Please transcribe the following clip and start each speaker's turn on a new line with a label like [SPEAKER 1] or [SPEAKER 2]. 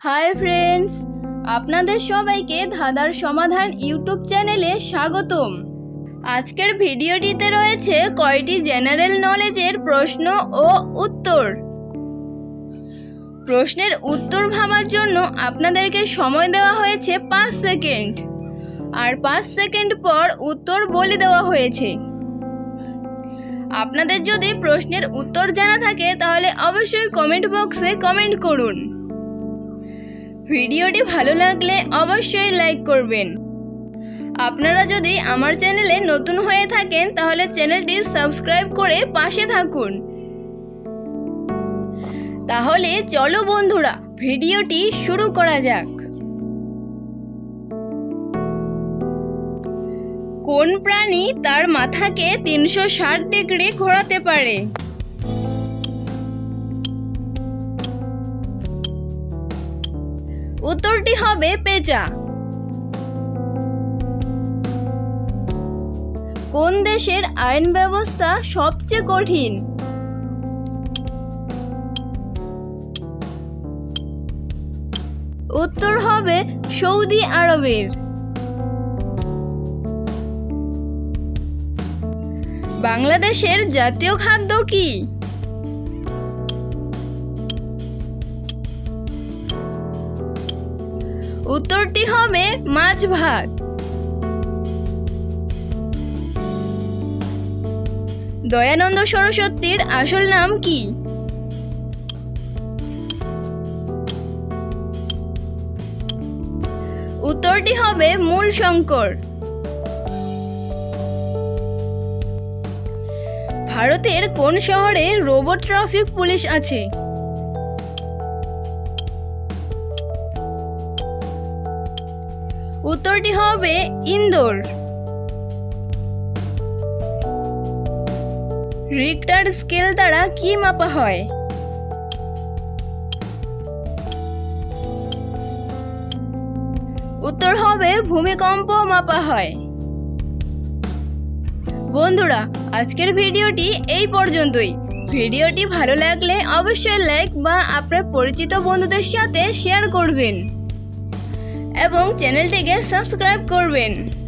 [SPEAKER 1] Hi friends, আপনাদের সবাইকে ধাঁধার সমাধান ইউটিউব চ্যানেলে স্বাগতম। আজকের ভিডিওটিতে রয়েছে কয়টি জেনারেল নলেজের প্রশ্ন ও উত্তর। প্রশ্নের উত্তর ভাবার জন্য আপনাদেরকে সময় দেওয়া হয়েছে 5 সেকেন্ড, আর 5 সেকেন্ড পর উত্তর বলে দেওয়া হয়েছে। আপনাদের যদি প্রশ্নের উত্তর জানা থাকে তাহলে অবশ্যই কমেন্ট বক্সে কমেন্ট করুন। ভিডিওটি ভালো লাগলে অবশ্যই লাইক করবেন। আপনারা যদি আমার চ্যানেলে নতুন হয়ে থাকেন তাহলে চ্যানেলটি সাবস্ক্রাইব করে পাশে থাকুন। তাহলে চলো বন্ধুরা, ভিডিওটি শুরু করা যাক। কোন প্রাণী তার মাথাকে 360 ডিগ্রি ঘোরাতে পারে? উত্তরটি হবে পেঁচা। কোন দেশের আইন ব্যবস্থা সবচেয়ে কঠিন? উত্তর হবে সৌদি আরবের। বাংলাদেশের জাতীয় খাদ্য কি? উত্তরটি হবে মাছ ভাত। দয়ানন্দ সরস্বতীর আসল নাম কি? উত্তরটি হবে মূল শঙ্কর। ভারতের কোন শহরে রোবট ট্রাফিক পুলিশ আছে? উত্তরটি হবে ইন্দোর। রিক্টার স্কেল দ্বারা কি মাপা হয়? উত্তর হবে ভূমিকম্প মাপা হয়। বন্ধুরা, আজকের ভিডিওটি এই পর্যন্তই। ভিডিওটি ভালো লাগলে অবশ্যই লাইক বা আপনার পরিচিত বন্ধুদের সাথে শেয়ার করবেন এবং চ্যানেলটিকে সাবস্ক্রাইব করবেন।